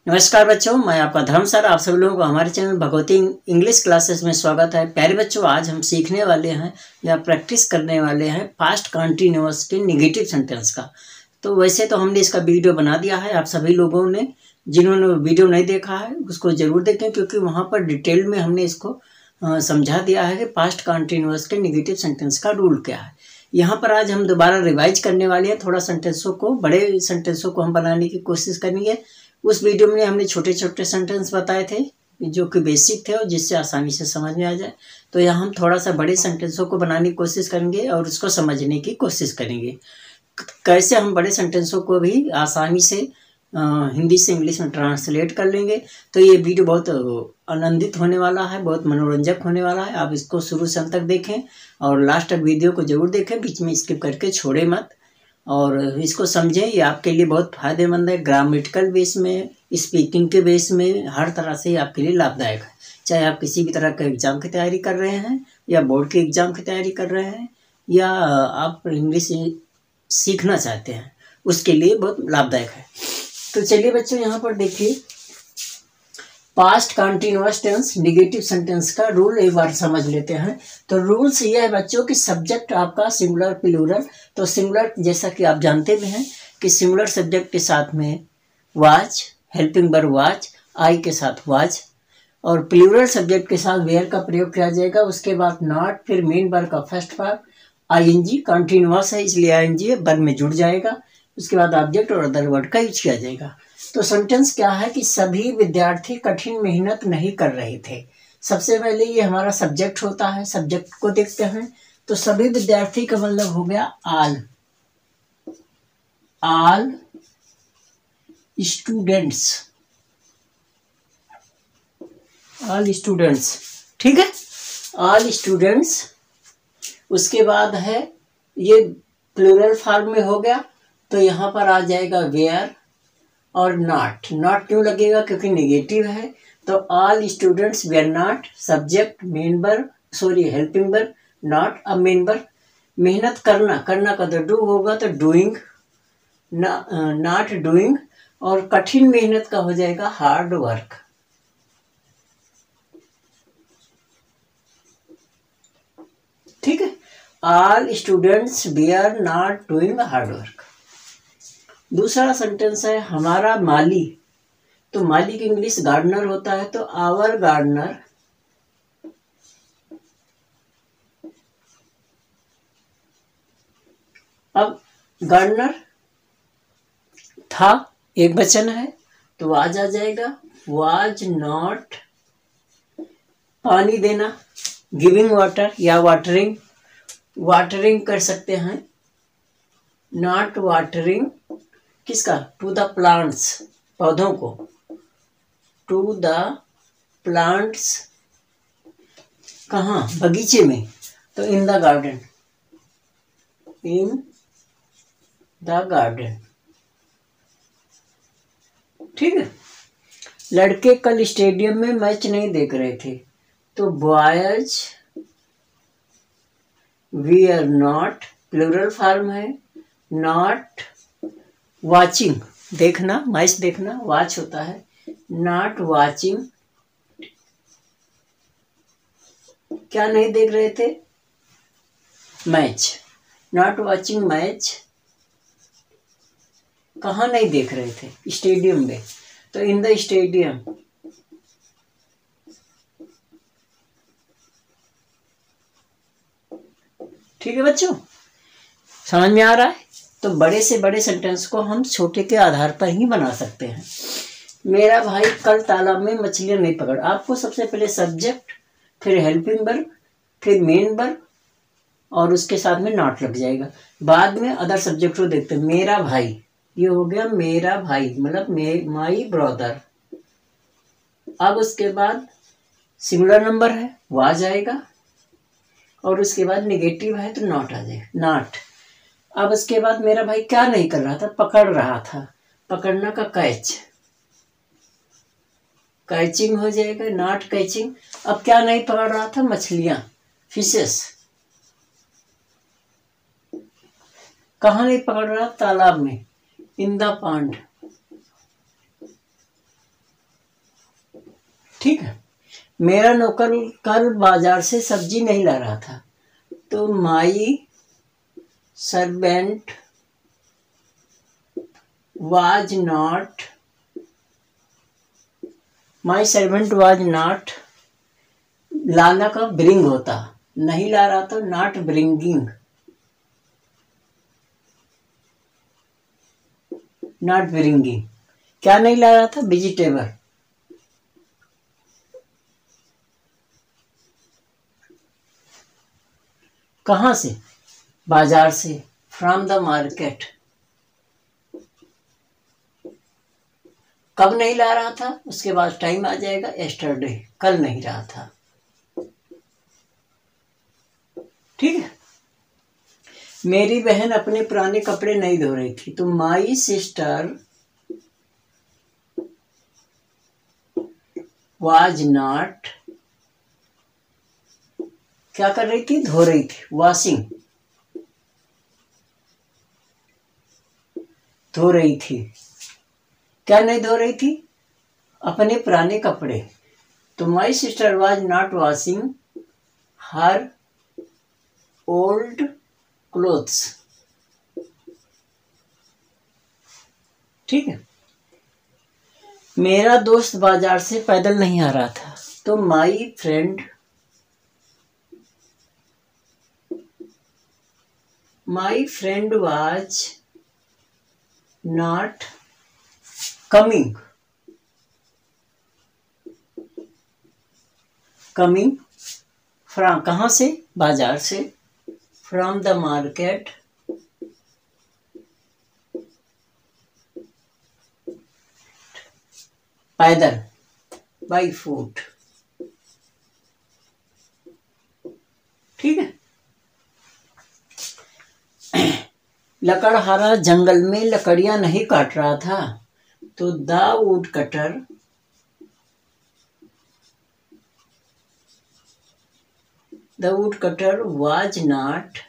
नमस्कार बच्चों, मैं आपका धर्म सर। आप सभी लोगों को हमारे चैनल भगवती इंग्लिश क्लासेस में स्वागत है। प्यारे बच्चों, आज हम सीखने वाले हैं या प्रैक्टिस करने वाले हैं पास्ट कंटिन्यूअस के नेगेटिव सेंटेंस का। तो वैसे तो हमने इसका वीडियो बना दिया है। आप सभी लोगों ने जिन्होंने वीडियो नहीं देखा है उसको ज़रूर देखें, क्योंकि वहाँ पर डिटेल में हमने इसको समझा दिया है कि पास्ट कंटिन्यूअस के नेगेटिव सेंटेंस का रूल क्या है। यहाँ पर आज हम दोबारा रिवाइज करने वाले हैं। थोड़ा सेंटेंसों को, बड़े सेंटेंसों को हम बनाने की कोशिश करेंगे। उस वीडियो में हमने छोटे छोटे सेंटेंस बताए थे जो कि बेसिक थे और जिससे आसानी से समझ में आ जाए। तो यहाँ हम थोड़ा सा बड़े सेंटेंसों को बनाने की कोशिश करेंगे और उसको समझने की कोशिश करेंगे। कैसे हम बड़े सेंटेंसों को भी आसानी से हिंदी से इंग्लिश में ट्रांसलेट कर लेंगे। तो ये वीडियो बहुत आनंदित होने वाला है, बहुत मनोरंजक होने वाला है। आप इसको शुरू से अंत तक देखें और लास्ट तक वीडियो को जरूर देखें, बीच में स्किप करके छोड़े मत और इसको समझें। ये आपके लिए बहुत फायदेमंद है। ग्रामेटिकल बेस में, स्पीकिंग के बेस में, हर तरह से आपके लिए लाभदायक है। चाहे आप किसी भी तरह का एग्जाम की तैयारी कर रहे हैं या बोर्ड के एग्जाम की तैयारी कर रहे हैं या आप इंग्लिश सीखना चाहते हैं, उसके लिए बहुत लाभदायक है। तो चलिए बच्चों, यहाँ पर देखिए past continuous tense negative sentence का रूल एक बार समझ लेते हैं। तो रूल्स ये है बच्चों कि सब्जेक्ट आपका सिंगुलर प्लूरल। तो सिंगुलर जैसा कि आप जानते भी हैं कि सिंगुलर सब्जेक्ट के साथ में was, helping verb was, I के साथ वाज, और प्लूरल सब्जेक्ट के साथ वेयर का प्रयोग किया जाएगा। उसके बाद नॉट, फिर मेन वर्ब का फर्स्ट फॉर्म आईएनजी, कंटिन्यूअस है इसलिए आईएनजी वर्ब में जुड़ जाएगा। उसके बाद ऑब्जेक्ट और अदर वर्ड का यूज किया जाएगा। तो सेंटेंस क्या है कि सभी विद्यार्थी कठिन मेहनत नहीं कर रहे थे। सबसे पहले ये हमारा सब्जेक्ट होता है, सब्जेक्ट को देखते हैं। तो सभी विद्यार्थी का मतलब हो गया ऑल स्टूडेंट्स, ठीक है, ऑल स्टूडेंट्स। उसके बाद है ये प्लूरल फॉर्म में हो गया, तो यहाँ पर आ जाएगा वेयर और नॉट क्यों लगेगा, क्योंकि नेगेटिव है। तो all students were not, subject main verb, helping verb, not अब मेन वर्ब। मेहनत करना का तो डू होगा, तो डूइंग, नॉट डूइंग। और कठिन मेहनत का हो जाएगा हार्ड वर्क। ठीक है, all students were not doing hard work. दूसरा सेंटेंस है हमारा माली। तो माली की इंग्लिश गार्डनर होता है, तो आवर गार्डनर अब गार्डनर था, एक वचन है तो वाज आ जाएगा, वाज नॉट। पानी देना, गिविंग वाटर या वाटरिंग कर सकते हैं, नॉट वाटरिंग किसका, टू द प्लांट्स, पौधों को, टू द प्लांट्स कहाँ, बगीचे में, तो इन द गार्डन, ठीक है। लड़के कल स्टेडियम में मैच नहीं देख रहे थे, तो boys we are not, plural form है, नॉट वाचिंग, देखना, मैच देखना, वॉच होता है, नॉट वाचिंग, क्या नहीं देख रहे थे, मैच, नॉट वाचिंग मैच, कहाँ नहीं देख रहे थे, स्टेडियम में, तो इन द स्टेडियम। ठीक है बच्चों, समझ में आ रहा है। तो बड़े से बड़े सेंटेंस को हम छोटे के आधार पर ही बना सकते हैं। मेरा भाई कल तालाब में मछलियां नहीं पकड़। आपको सबसे पहले सब्जेक्ट, फिर हेल्पिंग वर्ब, फिर मेन वर्ब और उसके साथ में नॉट लग जाएगा। बाद में अदर सब्जेक्ट को देखते हैं। मेरा भाई, ये हो गया मेरा भाई, मतलब माई ब्रदर। अब उसके बाद सिंगुलर नंबर है, वह आ जाएगा और उसके बाद नेगेटिव है तो नॉट आ जाएगा, नॉट। अब उसके बाद मेरा भाई क्या नहीं कर रहा था, पकड़ रहा था, पकड़ना का कैचिंग हो जाएगा, नॉट कैचिंग। अब क्या नहीं पकड़ रहा था, मछलियां, फिशेस। कहाँ नहीं पकड़ रहा, तालाब में, इन द पॉन्ड। ठीक है। मेरा नौकर कल बाजार से सब्जी नहीं ला रहा था, तो my servant was not, my servant was not, लाना का ब्रिंग होता, नहीं ला रहा तो नॉट ब्रिंगिंग, नॉट ब्रिंगिंग। क्या नहीं ला रहा था? वेजिटेबल। कहाँ से? बाजार से, फ्रॉम द मार्केट। कब नहीं ला रहा था? उसके बाद टाइम आ जाएगा यस्टरडे, कल नहीं रहा था। ठीक है। मेरी बहन अपने पुराने कपड़े नहीं धो रही थी, तो माई सिस्टर वाज नॉट, क्या कर रही थी? धो रही थी, वॉशिंग, धो रही थी। क्या नहीं धो रही थी? अपने पुराने कपड़े। तो my sister was not washing her old clothes. ठीक है। मेरा दोस्त बाजार से पैदल नहीं आ रहा था, तो my friend, my friend was not coming, coming from, कहाँ से? बाजार से, फ्रॉम द मार्केट, पैदल, बाई फुट। ठीक है। लकड़हारा जंगल में लकड़ियां नहीं काट रहा था, तो the wood cutter, the wood cutter was not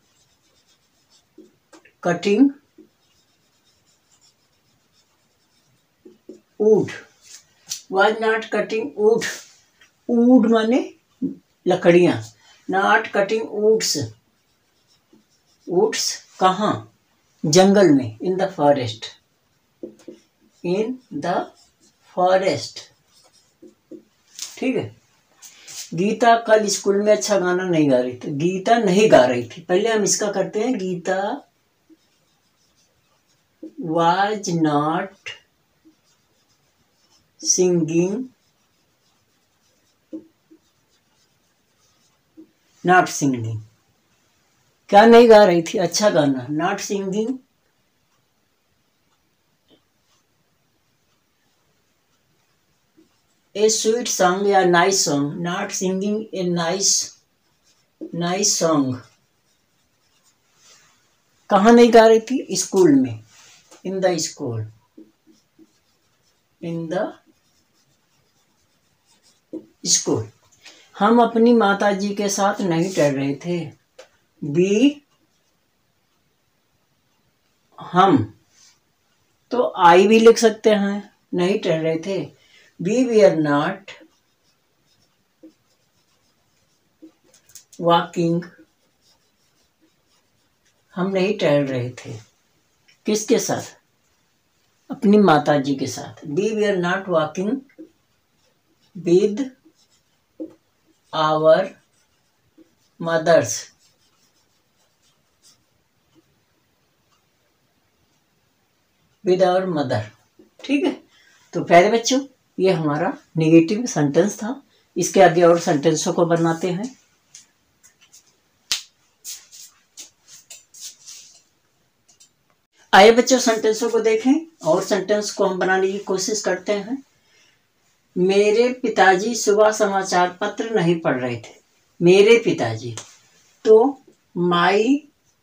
cutting wood, was not cutting wood, wood माने लकड़ियां, नॉट कटिंग वुड्स, वुड्स कहाँ? जंगल में, in the forest, in the forest. ठीक है। गीता कल स्कूल में अच्छा गाना नहीं गा रही थी, गीता नहीं गा रही थी। पहले हम इसका करते हैं, Gita was not singing, not singing. क्या नहीं गा रही थी? अच्छा गाना, not singing a sweet song या nice song, not singing a nice, nice song. कहाँ नहीं गा रही थी? स्कूल में, in the school, in the school. हम अपनी माता जी के साथ नहीं टहल रहे थे, बी, हम, तो आई भी लिख सकते हैं, नहीं टहल रहे थे। वी आर नॉट वॉकिंग, हम नहीं टहल रहे थे। किसके साथ? अपनी माता जी के साथ। We are not walking with our mothers, with our mother. ठीक है। तो प्यारे बच्चों, ये हमारा नेगेटिव सेंटेंस था। इसके आगे और सेंटेंसों को बनाते हैं। आइए बच्चों, सेंटेंसों को देखें और सेंटेंस को हम बनाने की कोशिश करते हैं। मेरे पिताजी सुबह समाचार पत्र नहीं पढ़ रहे थे। मेरे पिताजी, तो माई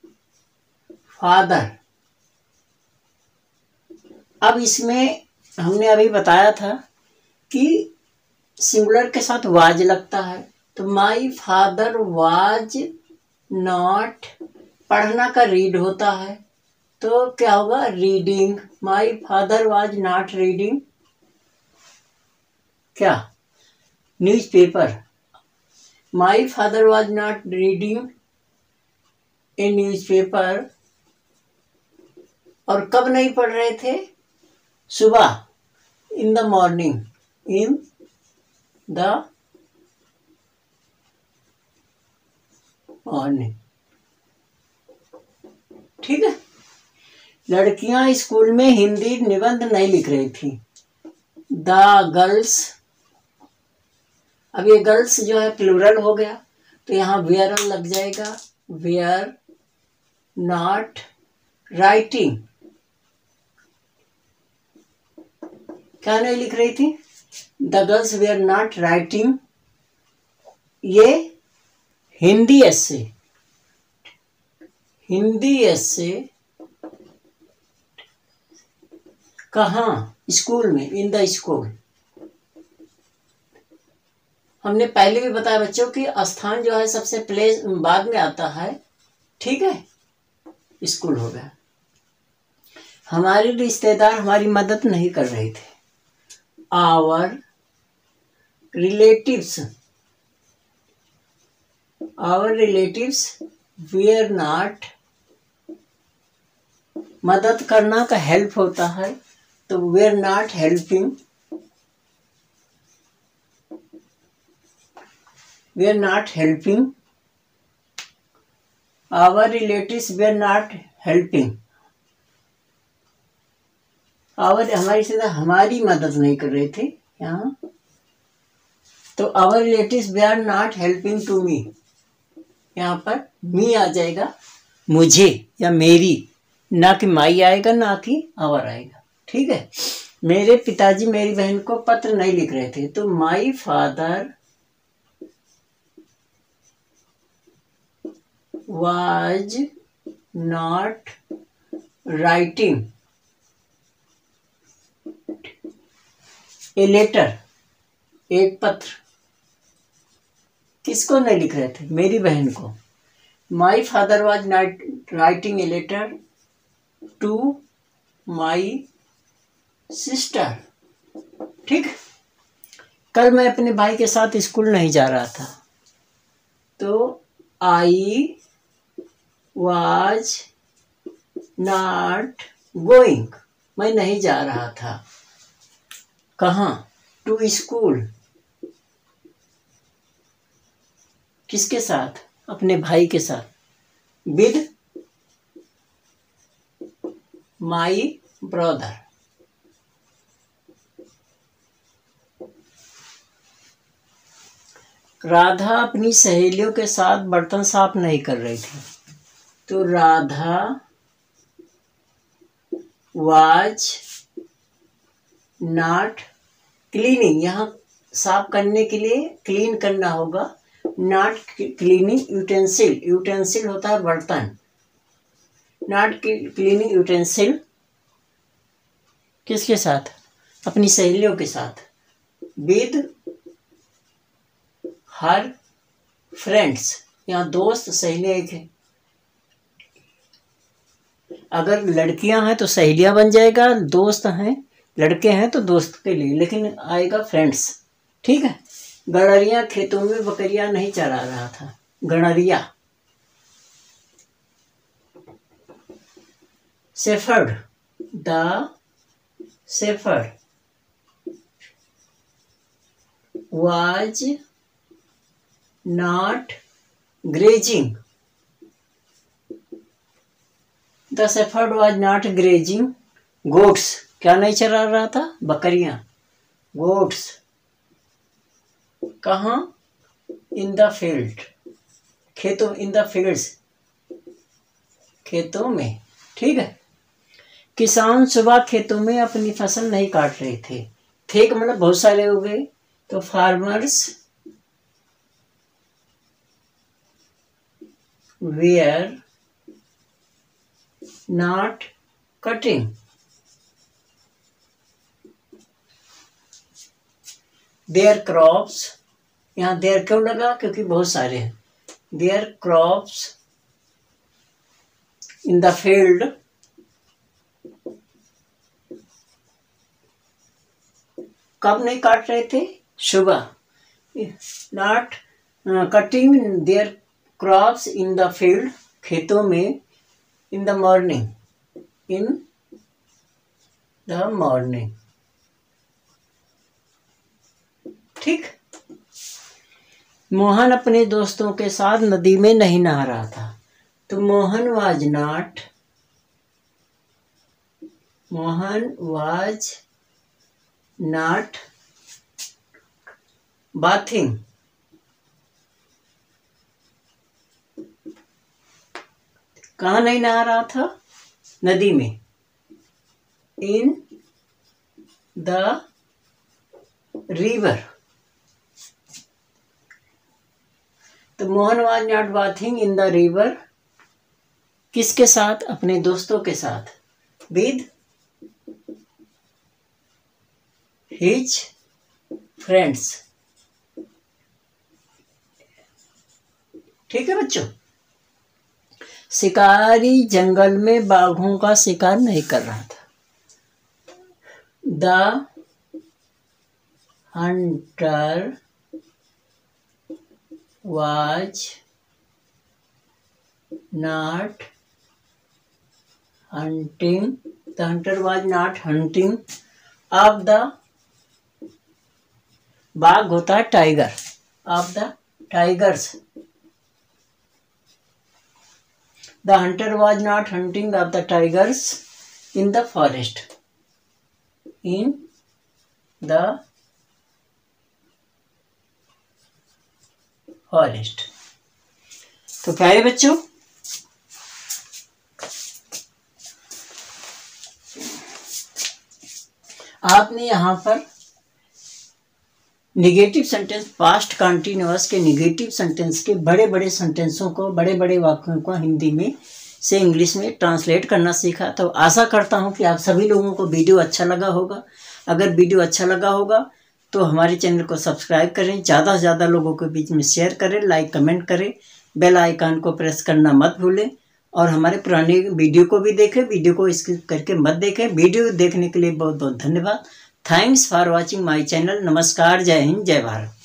फादर। अब इसमें हमने अभी बताया था कि सिंगुलर के साथ वाज लगता है, तो माई फादर वाज नॉट, पढ़ना का रीड होता है, तो क्या होगा? Reading. My father was not reading, क्या? Newspaper. My father was not reading a newspaper. और कब नहीं पढ़ रहे थे? सुबह, in the morning, in the morning. ठीक है। लड़कियां स्कूल में हिंदी निबंध नहीं लिख रही थी। द गर्ल्स, अब ये गर्ल्स जो है प्लूरल हो गया, तो यहाँ वेयर लग जाएगा। वेयर नॉट राइटिंग, क्या नहीं लिख रही थी? The girls were not writing. ये हिंदी एस्से, हिंदी एस्से कहाँ? स्कूल में, इन द स्कूल। हमने पहले भी बताया बच्चों कि स्थान जो है सबसे प्लेस बाद में आता है। ठीक है, स्कूल हो गया। हमारे रिश्तेदार हमारी मदद नहीं कर रहे थे। Our relatives, our relatives were not, मदद करना का हेल्प होता है, तो were not helping, were not helping. Our relatives were not helping. Our हमारी रिश्तेदार हमारी मदद नहीं कर रहे थे यहाँ, तो our relatives we are not helping to me. यहाँ पर मी आ जाएगा, मुझे या मेरी, ना कि माई आएगा ना कि आवर आएगा। ठीक है। मेरे पिताजी मेरी बहन को पत्र नहीं लिख रहे थे, तो my father was not writing a letter, एक पत्र। किसको नहीं लिख रहे थे? मेरी बहन को। My father was not writing a letter to my sister. ठीक। कल मैं अपने भाई के साथ स्कूल नहीं जा रहा था, तो आई वॉज नॉट गोइंग, मैं नहीं जा रहा था। कहाँ? To school. किसके साथ? अपने भाई के साथ। With my brother. राधा अपनी सहेलियों के साथ बर्तन साफ नहीं कर रही थी, तो राधा वाज नॉट क्लीनिंग। यहाँ साफ करने के लिए क्लीन करना होगा, नॉट क्लीनिंग यूटेंसिल। यूटेंसिल होता है बर्तन। नॉट क्लीनिंग यूटेंसिल किसके साथ? अपनी सहेलियों के साथ। विद हर फ्रेंड्स, यहाँ दोस्त सहेलियाँ एक है। अगर लड़कियां हैं तो सहेलियां बन जाएगा, दोस्त हैं, लड़के हैं तो दोस्त के लिए, लेकिन आएगा फ्रेंड्स। ठीक है। गड़रिया खेतों में बकरियां नहीं चरा रहा था। गड़रिया। Shepherd, the shepherd was not grazing. The shepherd was not grazing goats. क्या नहीं चरा रहा था? बकरियां, गोट्स। कहाँ? इन द फील्ड, खेतों, इन द फील्ड्स, खेतों में। ठीक है। किसान सुबह खेतों में अपनी फसल नहीं काट रहे थे। थे का मतलब बहुत सारे हो गए, तो farmers were not cutting their crops. यहाँ देयर क्यों लगा? क्योंकि बहुत सारे हैं। Their crops in the field कब नहीं काट रहे थे? सुबह। Not cutting their crops in the field, खेतों में, in the morning, in the morning. ठीक। मोहन अपने दोस्तों के साथ नदी में नहीं नहा रहा था, तो मोहन वाज नॉट बाथिंग, कहाँ नहीं नहा रहा था? नदी में। इन द रिवर, तो Mohan was not bathing in the river, किसके साथ? अपने दोस्तों के साथ। With his friends. ठीक है बच्चों। शिकारी जंगल में बाघों का शिकार नहीं कर रहा था। The hunter was not hunting, the hunter was not hunting of the, बाघ होता है tiger, of the tigers, the hunter was not hunting of the tigers in the forest, in the forest. तो प्यारे बच्चों, आपने यहाँ पर निगेटिव सेंटेंस, पास्ट कंटिन्यूअस के निगेटिव सेंटेंस के बड़े बड़े सेंटेंसों को, बड़े बड़े वाक्यों को हिंदी में से इंग्लिश में ट्रांसलेट करना सीखा। तो आशा करता हूँ कि आप सभी लोगों को वीडियो अच्छा लगा होगा। अगर वीडियो अच्छा लगा होगा तो हमारे चैनल को सब्सक्राइब करें, ज़्यादा से ज़्यादा लोगों के बीच में शेयर करें, लाइक कमेंट करें, बेल आइकन को प्रेस करना मत भूलें, और हमारे पुराने वीडियो को भी देखें, वीडियो को स्किप करके मत देखें। वीडियो देखने के लिए बहुत बहुत धन्यवाद। Thanks for watching my channel. नमस्कार, जय हिंद, जय भारत।